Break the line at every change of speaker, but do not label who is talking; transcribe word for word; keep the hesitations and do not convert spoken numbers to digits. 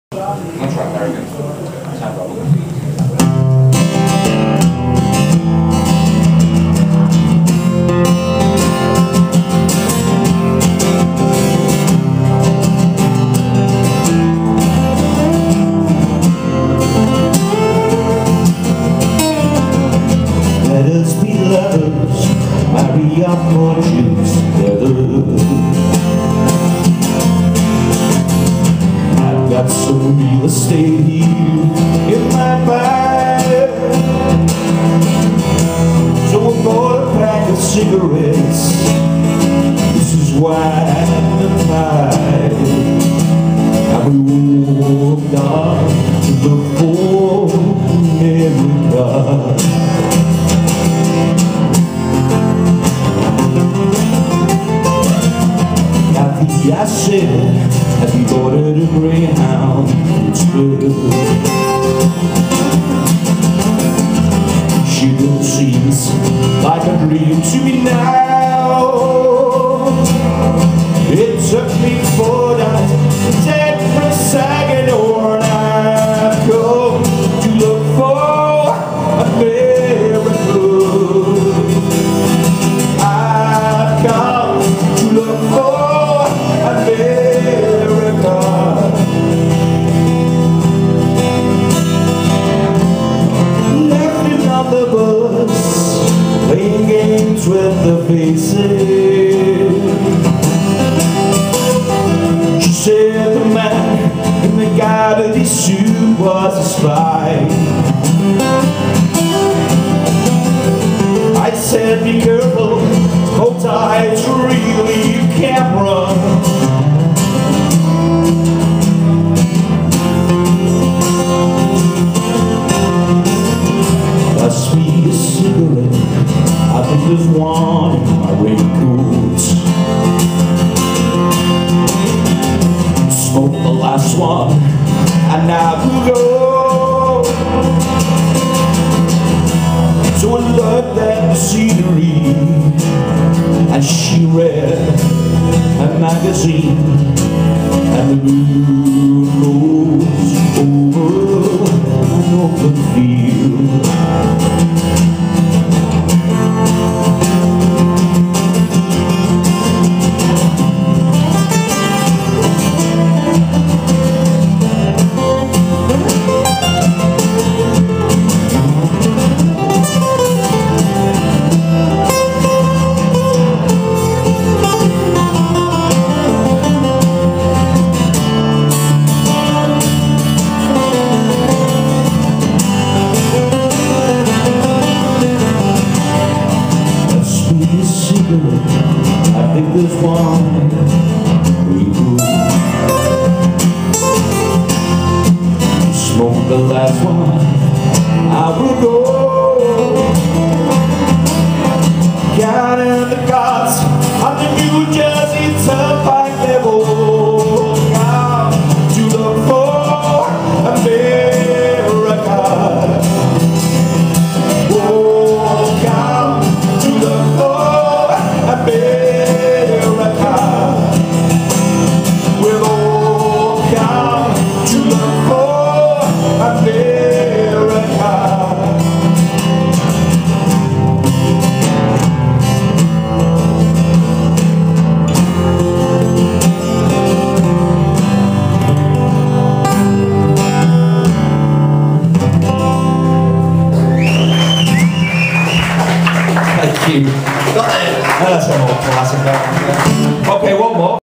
I'll try that again. Sound problem.
Let us be lovers, marry our fortunes together. I've got some real estate here in my mind, so we're gonna pack of cigarettes. This is wine and pie, and we walked on to look for America. I said, have you ordered a Greyhound? It's good. She still seems like a dream to me now. It took me four nights to take for a second, or I've come to look for America. I've come to look for America. Left him on the bus, playing games with the faces. She said the man in the guy that he sued was a spy. I said, be careful, hold tight, really you can't run. Pass me a cigarette, I think there's one in my raincoat. Smoke the last one, and now we go. So I looked at the scenery, and she read a magazine, and the moon rose over an open field. I think there's one we do. Smoke the last one, I will go. Counting the cars on the New Jersey Turnpike level. Come to look for America. Oh, come to look for America. We'll all come to look for America.
Thank you. Got it.
That's a more classic.
Okay, one more.